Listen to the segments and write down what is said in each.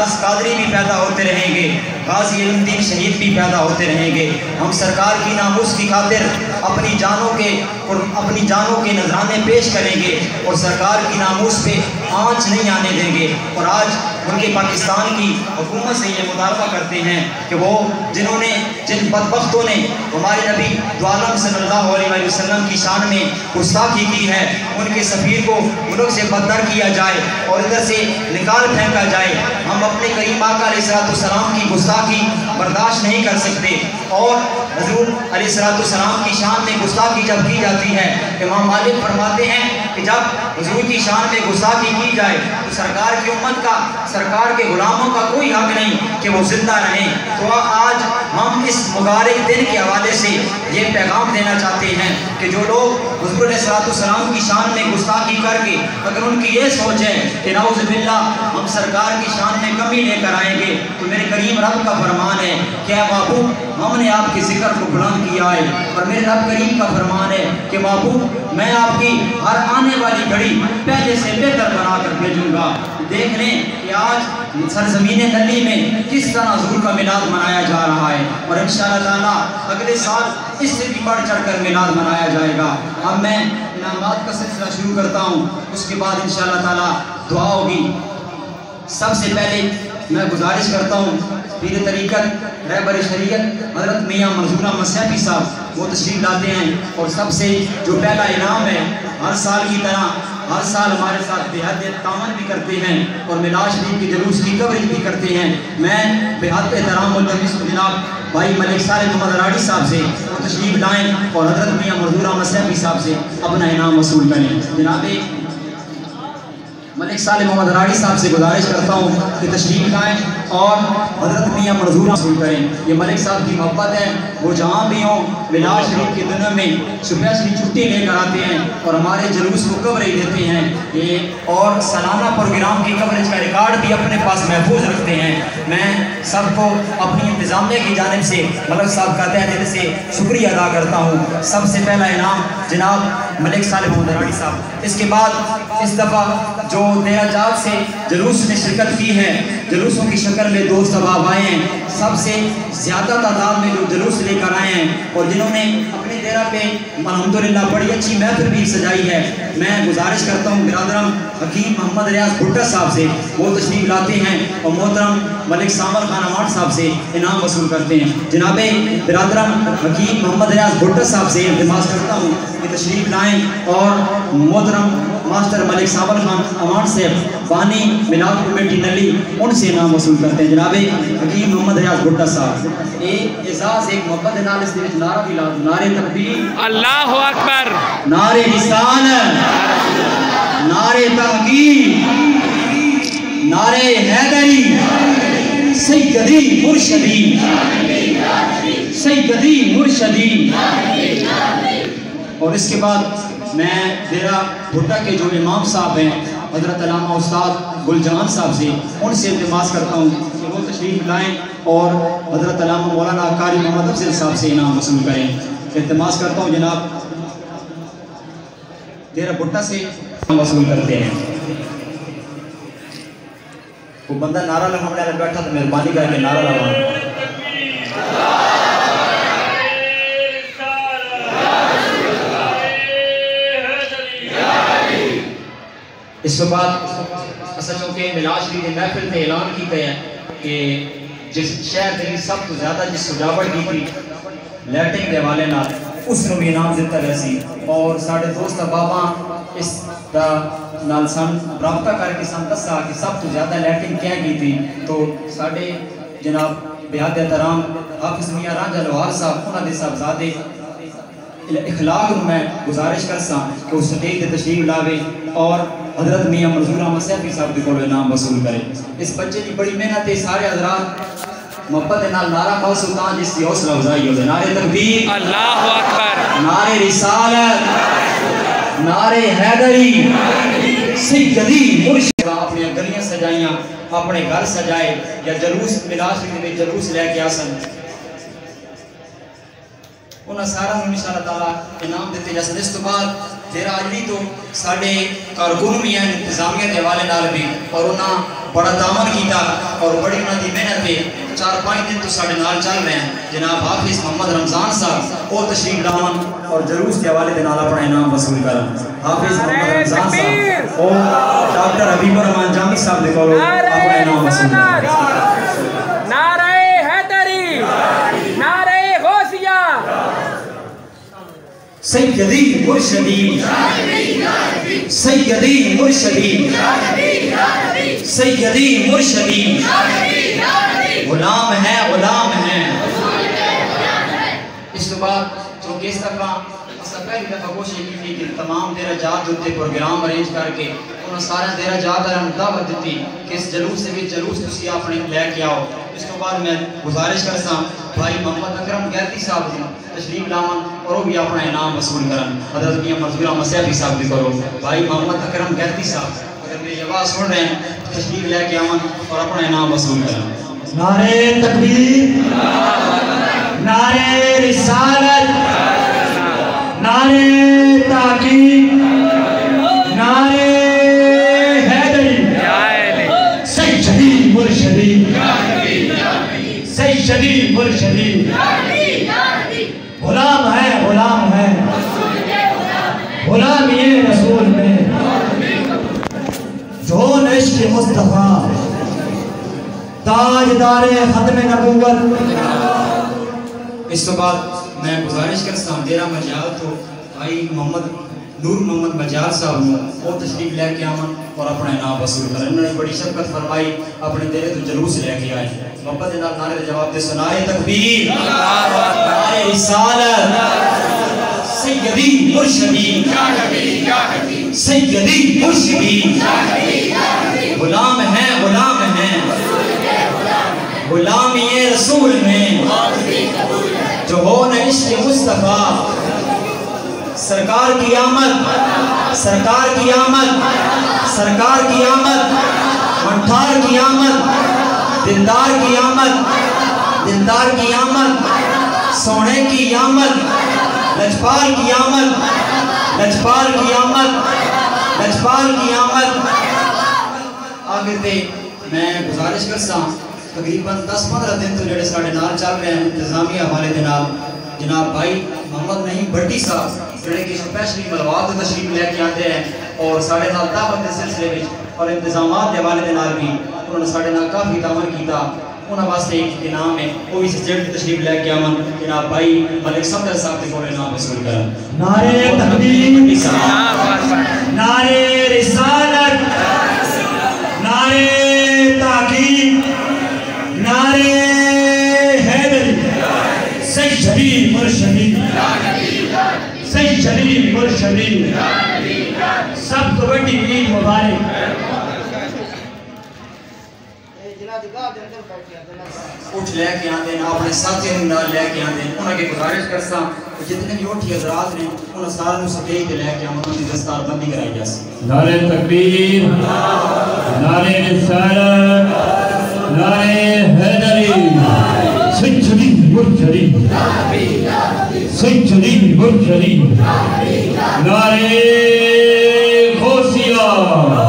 Geass Qadri भी पैदा होते रहेंगे, गाजी इल्मुद्दीन शहीद भी पैदा होते रहेंगे। हम सरकार की नामूस की खातिर अपनी जानों के नजराने पेश करेंगे और सरकार की नामूस पे आँच नहीं आने देंगे। और आज उनके पाकिस्तान की हुकूमत से ये मुतालबा करते हैं कि वो जिन बदबख्तों ने हमारे नबी दुआलम सल्लल्लाहु अलैहि वसल्लम की शान में गुस्ताखी की है, उनके सफ़ीर को मुल्क से बदतर किया जाए और इधर से निकाल फेंका जाए। हम अपने करीम आका अलैहिस्सलाम की गुस्ताखी बर्दाश्त नहीं कर सकते। और हज़ूर अलैहिस्सलाम की शान में गुस्ताखी जब की जाती है, इमाम मालिक फरमाते हैं कि जब हुजूर की शान में गुस्ताखी की जाए तो सरकार की उम्मत का, सरकार के गुलामों का कोई हक नहीं कि वो जिंदा रहें। तो आज हम इस मुबारक दिन के हवाले से ये पैगाम देना चाहते हैं कि जो लोग हुजूर अलैहिस्सलाम की शान में गुस्ताखी करके अगर उनकी ये सोच है कि नाउज़ुबिल्लाह हम सरकार की शान में कमी लेकर आएंगे, तो मेरे करीम रब का फरमान है, क्या बाबू हमने आपके जिक्र को बुलंद किया है। और मेरे रब करीम का फरमान है कि बाबू मैं आपकी हर आने वाली घड़ी पहले से बेहतर बनाकर भेजूंगा। देख लें कि आज सरजमीन नली में किस तरह हुजूर का मिलाद मनाया जा रहा है और इंशाअल्लाह ताला अगले साल इससे भी बढ़ चढ़ कर मिलाद मनाया जाएगा। अब मैं इनामात का सिलसिला शुरू करता हूँ, उसके बाद इंशाअल्लाह ताला दुआ होगी। सबसे पहले मैं गुजारिश करता हूँ पीर तरीक़त रहबर शरीयत हज़रत मियाँ मंजूर अहमद सैफी साहब वो तशरीफ़ लाते हैं और सबसे जो पहला इनाम है, हर साल की तरह हर साल हमारे साथ बेहद तावन भी करते हैं और मिलाद शरीफ के जुलूस की कवरेज भी करते हैं। मैं बेहद एहतराम मुल्तमिस जनाब भाई मलिक साले मोहम्मद राड़ी साहब से वो तशरीफ़ लाएँ और हज़रत मियाँ मंजूर अहमद सैफी साहब से अपना इनाम वसूल करें। जनाब मलिक साले मोहम्मद राड़ी साहब से गुजारिश करता हूँ कि तशरीफ़ लाएँ और हज़रत मियाँ मंजूर वसूल करें। ये मलिक साहब की मोहब्बत है, वो जहाँ भी हों मिलाद शरीफ के दिनों में स्पेशली छुट्टी लेकर आते हैं और हमारे जुलूस को कवरेज देते हैं ये, और सालाना प्रोग्राम की कवरेज का रिकॉर्ड भी अपने पास महफूज रखते हैं। मैं सबको अपनी इंतज़ामिया की जानिब से मलिक साहब का तहे दिल से शुक्रिया अदा करता हूँ। सबसे पहला इनाम जनाब मलिक साले मोहम्मद राड़ी साहब। इसके बाद इस दफ़ा जो देराजात से जुलूस में शिरकत की है, जुलूसों की शक्ल में दोस्त अहबाब आए हैं, सबसे ज़्यादा तादाद में जो जुलूस लेकर आए हैं और जिन्होंने अपने डेरा पे अल्हम्दुलिल्लाह बड़ी अच्छी महफिल भी सजाई है, मैं गुजारिश करता हूँ बिरादरम हकीम मोहम्मद रियाज भुट्टा साहब से वो तशरीफ़ लाते हैं और मोहतरम मलिक सामर खान अवार्ड साहब से इनाम वसूल करते हैं। जनाब बिरादरम हकीम मोहम्मद रियाज भुट्टा साहब से इल्तिमास करता हूँ कि तशरीफ़ लाएँ और मोहतरम मास्टर मलिक साबर खान अवार्ड से बानी मिलाद कमेटी नली उनसे इनाम वसूल करते हैं। जनाब हकीम मोहम्मद रियाज भुट्टा साहब एक एजाज एक मोहब्बत नाल इस दिन नारा भी ला दो, नारे तकबीर अल्लाहु अकबर, नारे रिसालत, नारे तहकीक, नारे हैदरी, सैयदी मुर्शदी, सैयदी मुर्शदी। और इसके बाद मैं डेरा भुट्टा के जो इमाम साहब हैं हज़रत अल्लामा उस्ताद गुलजान साहब से उनसे इल्तिमास करता हूँ कि वो तशरीफ़ लाएँ और हज़रत अल्लामा मौलाना कारी मोहम्मद अफजल साहब से इनाम वसूल करें। इल्तिमास करता हूँ जनाब डेरा भुट्टा से वसूल करते हैं। वो बंदा नारा लगाने वाला बैठा तो मेहरबानी करके नारा लगा। इस बाद असलों के मिलाद शरीफ की महफिल ने ऐलान किया है कि जिस शहर के सब तो ज़्यादा जिस सजावट की थी लैटिंग के हवाले ना उसको भी इनाम दिता गया सी और साढ़े दोस्त बाबा इस नाल सन रबता करके सन दसा कि सब तो ज़्यादा लैटिंग क्या की थी। तो साढ़े जनाब बेहद एहतराम हाफिज़ मियाँ रांझा लोहार साहब उन्होंने साहबजादे इखलाक मैं गुजारिश कर सा कि उस स्टेज पर तशरीफ लावे और हज़रत मियाँ मंजूर अहमद सैफी साहब के कोल इनाम वसूल करे। इस बच्चे की बड़ी मेहनत है, सारे हज़रात मोहब्बत नाल नारा पाओ सुल्तान जिसकी हौसला अफजाई हो। नारे तकबीर अल्लाहु अकबर, नारे रिसालत, नारे हैदरी, सैयदी मुर्शिद। अपनी गलियां सजाइयां, अपने घर सजाए या जलूस मिलाद शरीफ में जलूस लैके आसन उन्हें सारा इंशाअल्लाह ताला इनाम देते जैसे। इस तो बाद फिर आज भी तो साढ़े कारकुन भी हैं इंतजामिया के हवाले नाल भी और उन्हें बड़ा दामन किया और बड़ी उन्होंने मेहनत है 4-5 दिन तो साढ़े नाल चल रहे हैं। जनाब हाफिज मोहम्मद रमजान साहब और तशरीफ लावन और जलूस के हवाले के नाल अपना इनाम वसूल कर। हाफिज मोहम्मद रमजान साहब और डॉक्टर हबीबुर रहमान जामी साहब ने करो अपना इनाम वसूल कर। नारे हैदरी, नारे गौसिया, सैयदी मुर्शदी, सैयदी मुर्शदी, सैयदी मुर्शदी, गुलाम है, गुलाम है। इस बाद जो किस दफा पहली दफा कोशिश की थी कि तमाम देरा जात उत्ते प्रोग्राम अरेंज करके उन्होंने सारे देरा जात दावत दी कि इस जलूस से भी जलूस तुम अपने लैके आओ। इसके बाद मैं गुजारिश करता भाई मोहम्मद अकरम गैती साहब जी तशरीफ लावन और वो भी अपना इनाम वसूल करन। हज़रत मियां मंजूर मसीह साहब भी करो भाई मोहम्मद अकरम गैती साहब अगर मेरी आवाज़ सुन रहे हैं तशरीफ लेके आवन और अपना इनाम वसूल करन। नारे तकबीर, नारे रिसालत, नारे ताकीद, नारे हैदरी, सैयदी मुर्शदी, सैयदी मुर्शदी, गुलाम है, गुलाम है, गुलाम ये रसूल में जो इश्क़ मुस्तफ़ा ताजदारे खत्म नबूवत। इस बाद मैं गुजारिश करता हूँ देरा मजाल तो भाई मोहम्मद नूर मोहम्मद मजाल साहब वो तशरीफ लेके आवन और अपना इनाम वसूल करें। उन्होंने बड़ी शफकत फरमाई अपने देरे तो जलूस लेके आए मोहब्बत के नारे जवाब दे सुनाए तकबीर, नारे रिसालत, सैयदी मुर्शदी, सैयदी मुर्शदी, गुलाम है, गुलाम है, गुलाम ये रसूल में जो हो न इश्क़ मुस्तफ़ा। सरकार की आमद, सरकार की आमद, सरकार की आमद, मंठार की आमद, दिलदार की आमद, दिलदार की आमद, सोने की आमद, लजपाल की आमद, लजपाल की आमद, लजपाल की आमद। आगे थे मैं गुजारिश करता हूँ तकरीबन 10-15 दिन तो जेडे साढ़े नाल चल रहे हैं इंतजामी हवाले के नाल जनाब भाई मोहम्मद नईम भट्टी साहब जोड़े कि स्पेशली मलवात तशरीफ लेके आते हैं और साढ़े नाल दावत के सिलसिले में और इंतजामात के हवाले के नाल भी उन्होंने साढ़े नाल काफ़ी दामन किया। उन्होंने वास्ते एक इनाम है वो भी जेड तशरीफ लेके आवन जनाब भाई मलिक सफदर साहब के कोल इनाम वसूल करन। नारे तकबीर, नारे रिसालत, नारे ताकीद, नारे हैदरी, सैयदी मुर्शदी, सैयदी मुर्शदी, सबको बड़ी ईद मुबारक। उठ लेके आते हैं अपने साथियों नाल लेके आते हैं उन्होंने गुजारिश करता जितने भी उठी हजरात ने उन्होंने सारे स्टेज पे लेके आवन उनकी दस्तार बंदी कराई जाए। नारे तकबीर, नारे रिसालत, नारे हैदरी, सैयदी मुर्शदी, सैयदी मुर्शदी, नारे गौसिया।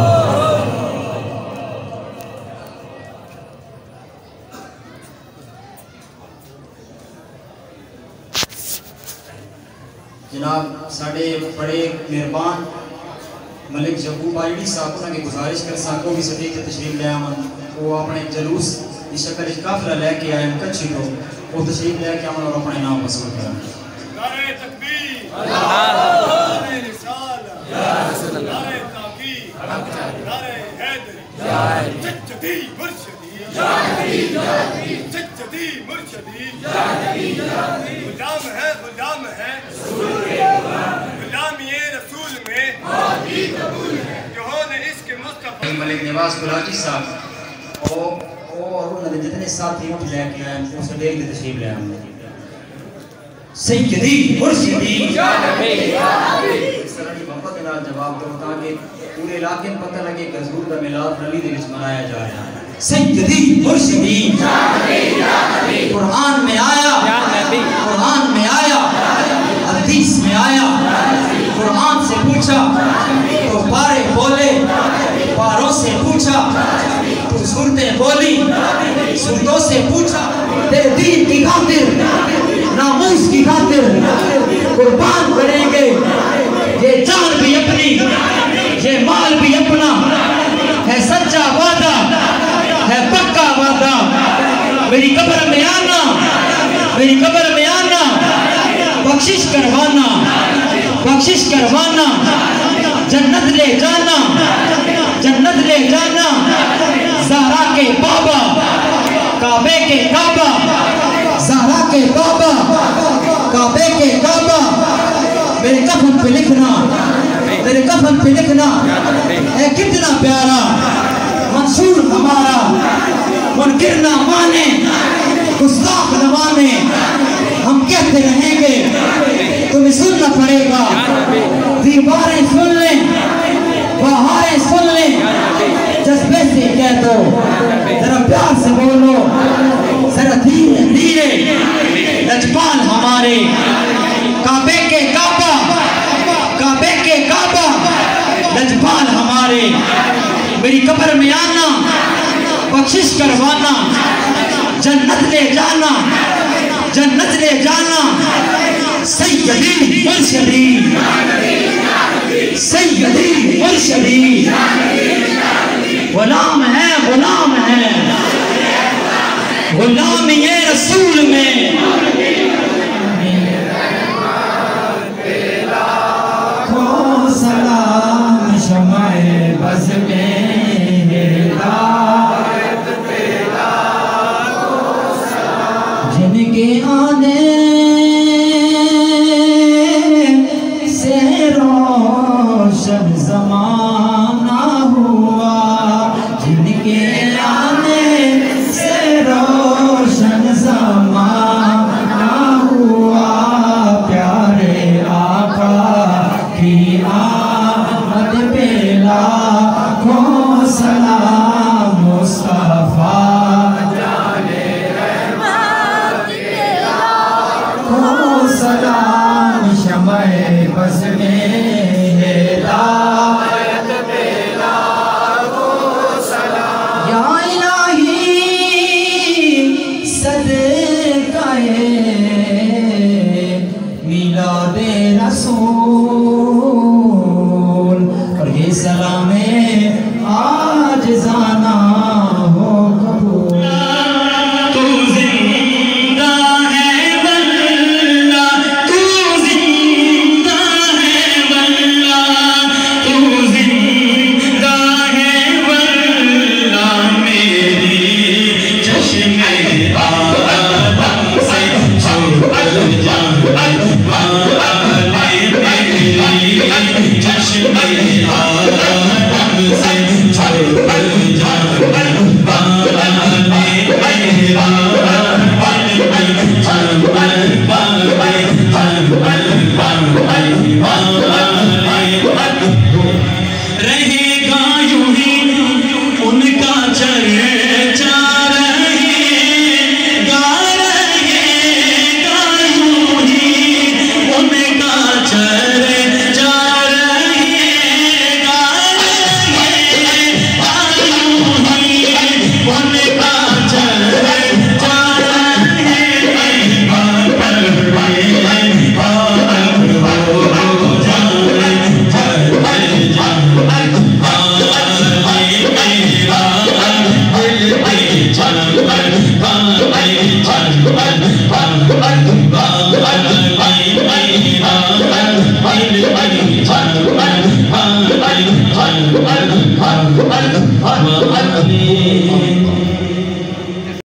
जनाब साढ़े बड़े मेहरबान मलिक यकूब आईडी साहब उन्होंने गुजारिश कर साको भी सटीक से तशरीफ ले आवन वो अपने जलूस की शक्ल काफिला लेके आए कच्ची को वो तशरीफ लेके आवन और अपना इनाम वसूल करें। नारे तकबीर, नारे रिसालत, नारे ताकीद, नारे हैदरी, सैयदी मुर्शदी, सैयदी मुर्शदी, गुलाम है, गुलाम है, गुलाम ये रसूल में जो हो न इश्क़ मुस्तफ़ा। मलिक निवास गुलाटी साहब और उन्होंने जितने साथी उठ लेके आए वो सब एक तशरीफ ले आए। सैयदी मुर्शदी इस तरह की मोहब्बत के नाल जवाब दो ताकि पूरे इलाके में पता लगे कि हजूर का मिलाद नबी दे विच मनाया जा रहा है। सैयदी मुर्शदी कुरान में आया, कुरान में आया, हदीस में आया। कुरान से पूछा तो पारे बोले, पारों से पूछा तो बोली, सुनतों से पूछा, तेरे दीन की खातिर, नामूस की खातिर कुर्बान करेंगे। ये जान भी अपनी, ये माल भी अपना, है सच्चा वादा, है पक्का वादा। मेरी कब्र में आना, मेरी कब्र में आना, बख्शिश करवाना, बख्शिश करवाना, जन्नत ले जाना, जन्नत ले जाना। ज़हरा के बाबा, काबे के काबा, ज़हरा के बाबा, काबे के काबा। मेरे कफन पे लिखना, मेरे कफन पे लिखना है कितना प्यारा मंसूर हमारा। मुनकिर ना माने, गुस्ताख न माने, हम कहते रहेंगे, तुम्हें सुनना पड़ेगा। दीवारें सुन लें, बहारें सुन लें, जज्बे से कह दो, जरा प्यार से बोलो, जरा धीरे धीरे। लजपाल हमारे, काबे के काबा, काबे के काबा, लजपाल हमारे। मेरी कब्र में आना, बख्शिश करवाना, जन्नत ले जाना, जन्नत ले जाना। सैयदी मुर्शदी, सैयदी मुर्शदी। गुलाम है, गुलाम है, गुलाम ये रसूल में। सलाम शमाए बस में, जिनके आने से रोशन ज़माना हुआ, जिनके आने से रोशन ज़माना हुआ। प्यारे आका की आमद पे लाखों सलाम, मुस्तफा जाने रहमत पे लाखों सलाम। शमए बस में हिदायत पे लाखों सलाम। या इलाही सदक़ाए मिलादे रसूल, और ये सलाम